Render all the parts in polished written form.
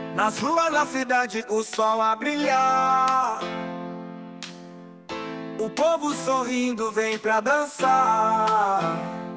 Nas ruas da cidade o sol a brilhar, o povo sorrindo vem pra dançar,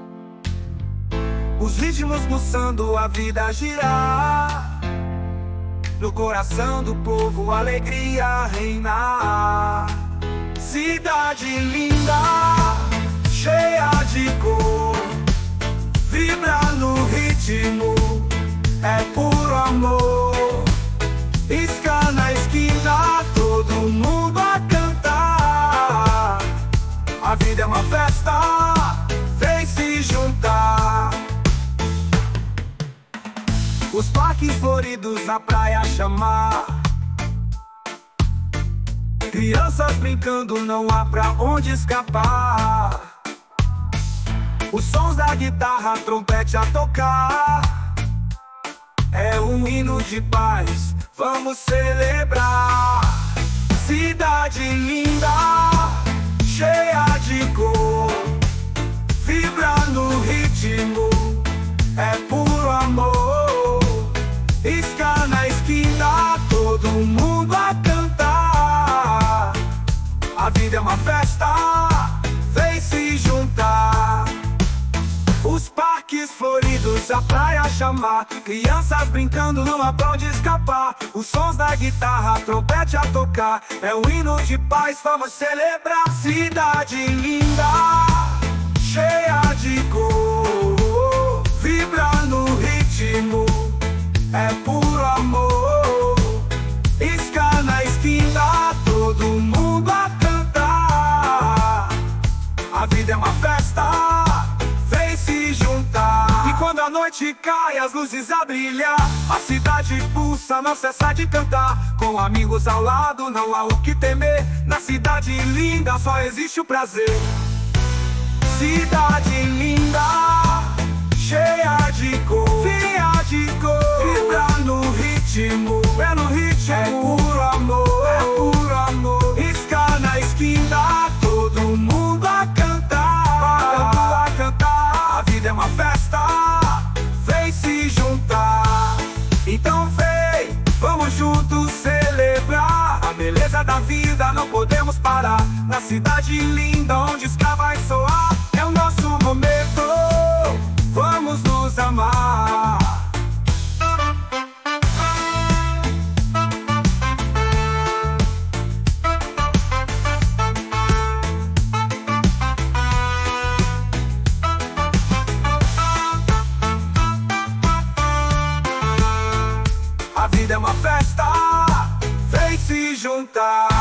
os ritmos pulsando, a vida girar, no coração do povo alegria reinar. Cidade linda, cheia de cor, vibra no ritmo, é puro amor. Pisca na esquina, todo mundo a cantar. A vida é uma festa, vem se juntar. Os parques floridos na praia chamar, crianças brincando, não há pra onde escapar. Os sons da guitarra, trompete a tocar, é um hino de paz, vamos celebrar. Cidade linda, cheia de cor, vibra no ritmo, é puro amor. Pisca na esquina, todo mundo a cantar. A vida é uma festa, vem se juntar. Os parques floridos, a praia chamar, crianças brincando, não há pra onde escapar. Os sons da guitarra, trompete a tocar, é um hino de paz, vamos celebrar. Cidade linda, cheia de cor, vibra no ritmo, é puro amor. Pisca na esquina, todo mundo a cantar. A vida é uma festa, vem se juntar. E quando a noite cai, as luzes a brilhar, a cidade pulsa, não cessa de cantar. Com amigos ao lado, não há o que temer. Na cidade linda só existe o prazer. Cidade linda, cheia de cor, vibra no ritmo, é no ritmo, é puro amor, é puro amor. Pisca na esquina, todo mundo a cantar, a cantar. A vida é uma festa, vem se juntar. Então vem, vamos juntos celebrar a beleza da vida, não podemos parar. Na cidade linda onde ska vai soar, é o nosso momento, vamos nos amar. A vida é uma festa, vem se juntar.